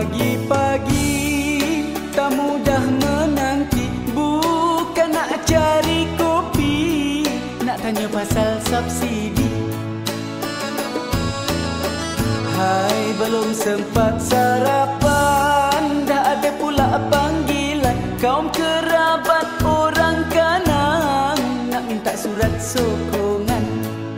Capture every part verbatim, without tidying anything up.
pagi-pagi tak mudah menanti, bukan nak cari kopi, nak tanya pasal subsidi. Hai, belum sempat sarapan, dah ada pula panggilan kaum kerabat orang Kanang, nak minta surat sokongan.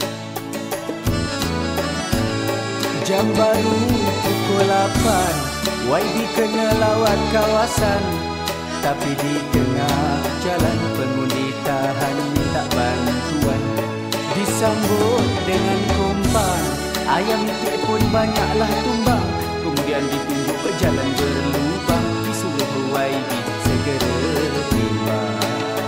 Jam baru pukul lapan, Y B kena lawat kawasan, tapi di tengah jalan pengundi tahan minta bantuan. Disambut dengan kompan, ayam itik pun banyaklah tumbang. Kemudian ditunjuk ke jalan berlubang, disuruh Y B segera timbang.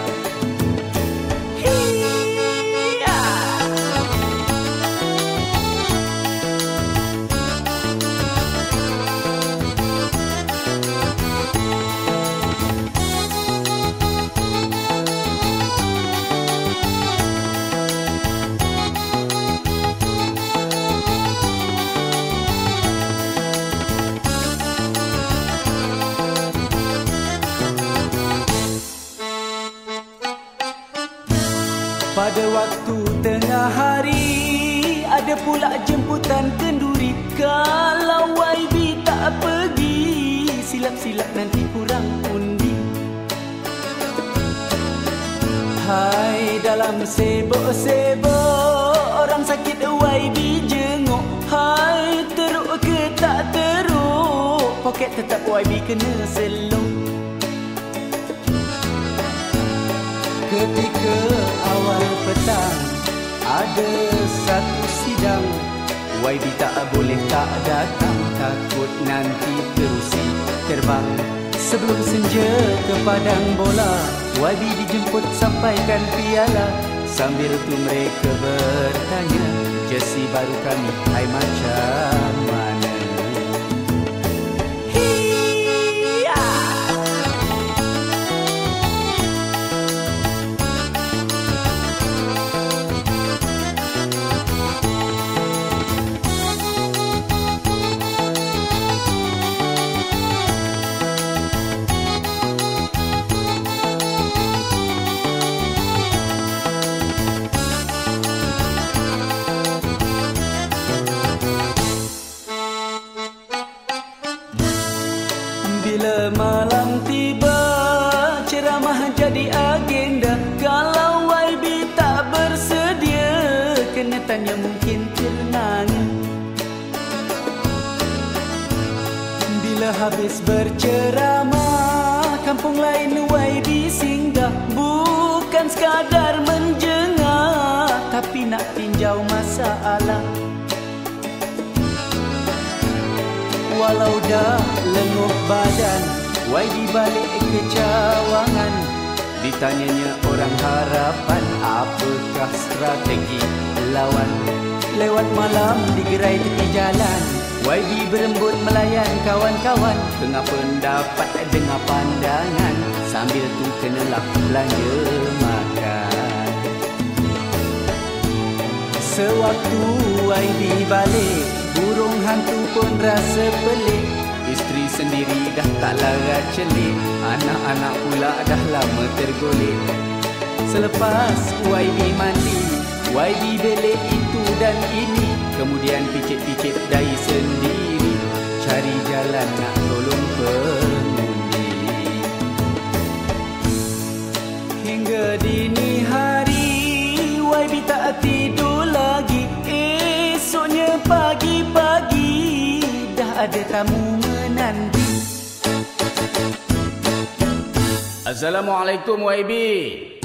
Pada waktu tengah hari ada pula jemputan kenduri. Kalau Y B tak pergi, silap-silap nanti kurang undi. Hai, dalam sibuk-sibuk orang sakit Y B jenguk. Hai, teruk ke tak teruk, poket tetap Y B kena selong. Ketika awal petang ada satu sidang, Y B tak boleh tak datang, takut nanti terusi terbang. Sebelum senja ke padang bola, Y B dijemput sampaikan piala. Sambil tu mereka bertanya, jersey baru kami hai macam mana? Bila malam tiba, ceramah jadi agenda. Kalau Y B tak bersedia, kena tanya mungkin kenangan. Bila habis berceramah, kampung lain Y B singgah. Bukan sekadar menjengah, tapi nak tinjau masalah. Walau dah lenguh badan, Y B balik ke cawangan. Ditanyanya orang harapan, apakah strategi lawan? Lewat malam di gerai tepi jalan, Y B berembun melayan kawan-kawan. Tengah pendapat dengar pandangan, sambil tu kenalah belanja makan. Sewaktu Y B balik, burung hantu pun rasa pelik. Isteri sendiri dah tak larat celik, anak-anak pula dah lama tergolek. Selepas Y B mandi, Y B belik itu dan ini, kemudian picit-picit dahi sendiri, cari jalan nak tolong pengundi. Hingga dini hari Y B tak tidur lagi. Esoknya pagi-pagi dah ada tamu menanti. Assalamualaikum Y B.